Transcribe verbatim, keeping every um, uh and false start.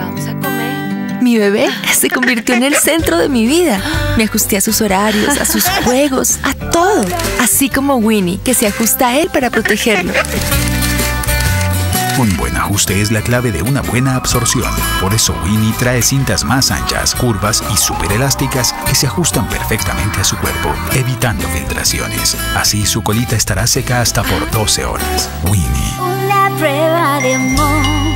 Vamos a comer. Mi bebé se convirtió en el centro de mi vida. Me ajusté a sus horarios, a sus juegos, a todo. Así como Winnie, que se ajusta a él para protegerlo. Un buen ajuste es la clave de una buena absorción. Por eso Winnie trae cintas más anchas, curvas y súper elásticas que se ajustan perfectamente a su cuerpo, evitando filtraciones. Así su colita estará seca hasta por doce horas. Winnie. Una prueba de amor.